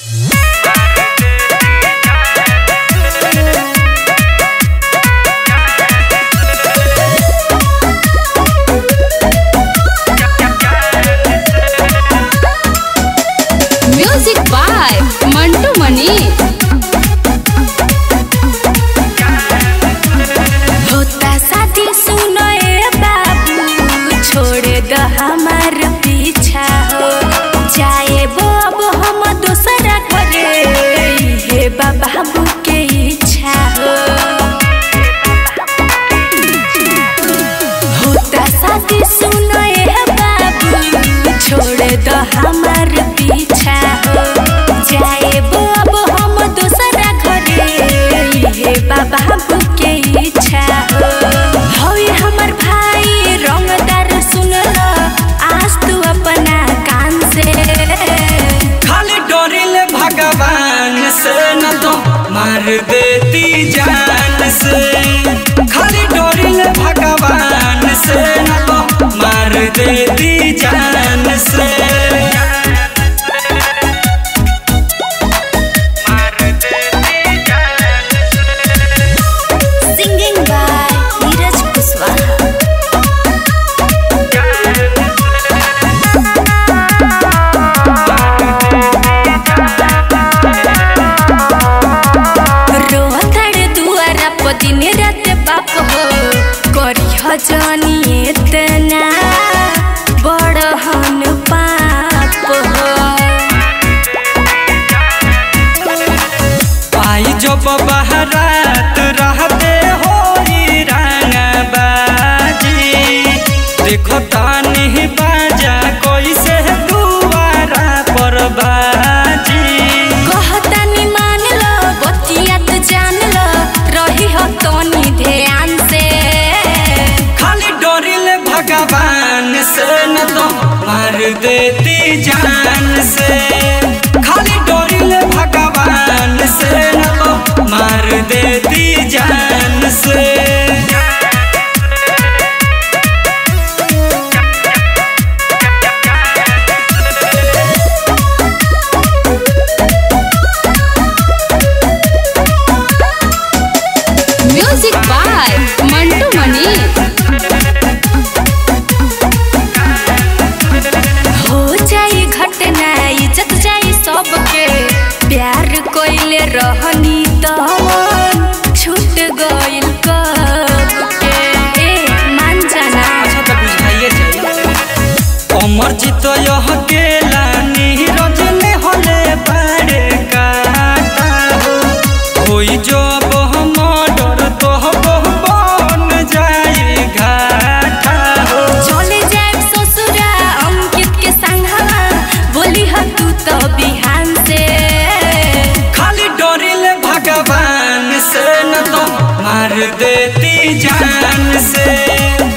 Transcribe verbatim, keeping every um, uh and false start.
Music by Mantu मनी। होता शादी सुनो ए बाबू, छोड़ दो हमार पीछा हो, जाए वो अब हम दूसरा घरे, हे बाबू के इच्छा हो। होता शादी सुनो ए बाबू, छोड़ दो हमार पीछा हो, जाए वो अब हम दूसरा घरे, हे बाबू के इच्छा हो। होई हमर भाई रंगदार सुन लो आज तू अपना कान से, खाली डोरिले भगवान से न तो मार देती जान से, खाली डोरिले भगवान से न तो मार देती जान से। Singing by Neeraj Kushwaha. रोहताड़ दुआरा पर दिन रात बाप हो, करी हजनी इतना बड़ हन पाप हो। आई जब बहरात रहते हो रंगबाजी, देखो तानी बाजा कैसे दुआरा पर बाजी। कहतानी मान लो बतिया तो जान लो, रही हो तोनी ध्यान से, खाली डोरिले भगवान से न तो मार देती जान से, खाली डोरिले भगवान से न तो मार देती जान से। Music by Mantu Mani. हो जाई घटना इज्जत जाई सबके, प्यार कोइले रहनी तो छूट गइल कब के, ए मान जाना। अच्छा तो बुझाइए जाइए अमर जीत यह केला नीरज ने होले बड़े काटा हो, होई जो अब डर तो बन जाए घाटा हो। चले जाए ससुरा अंकित के संगवा, बोली ह तू तो बिहान से, खाली डोरिले भगवान से न तो मार देती जान से।